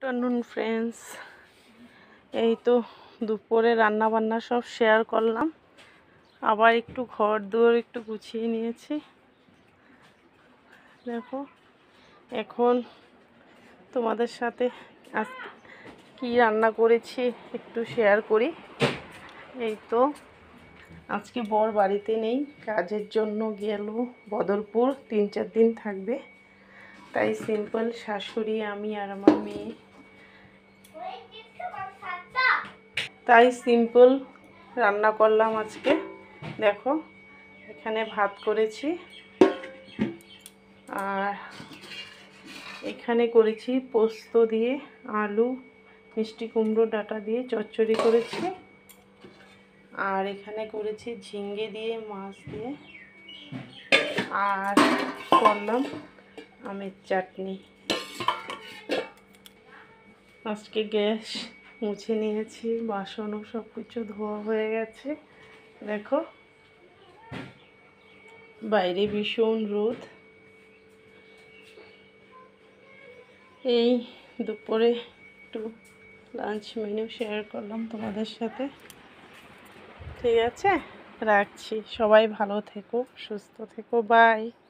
Afternoon friends, এই তো দুপুরে রান্না বান্না সব শেয়ার করলাম। আবার একটু ঘর দুয়ার একটু গুছিয়ে নিয়েছি। দেখো, এখন তোমাদের সাথে আজ কি রান্না করেছি একটু শেয়ার করি। এই তো আজকে বর বাড়িতে নেই, কাজের জন্য গেল বদরপুর, 3-4 দিন থাকবে। তাই সিম্পল শাশুড়ি, আমি আর আমার মেয়ে, তাই সিম্পল রান্না করলাম আজকে। দেখো, এখানে ভাত করেছি আর এখানে করেছি পোস্ত দিয়ে আলু মিষ্টি কুমড়ো ডাঁটা দিয়ে চচ্চড়ি করেছি, আর এখানে করেছি ঝিঙ্গে দিয়ে মাছ দিয়ে, আর করলাম আমের চাটনি। আজকে গ্যাস মুছে নিয়েছি, বাসনও সব কিছু ধোয়া হয়ে গেছে। দেখো, বাইরে ভীষণ রোদ। এই দুপুরে একটু লাঞ্চ মেনু শেয়ার করলাম তোমাদের সাথে। ঠিক আছে, রাখছি। সবাই ভালো থেকো, সুস্থ থেকো, বাই।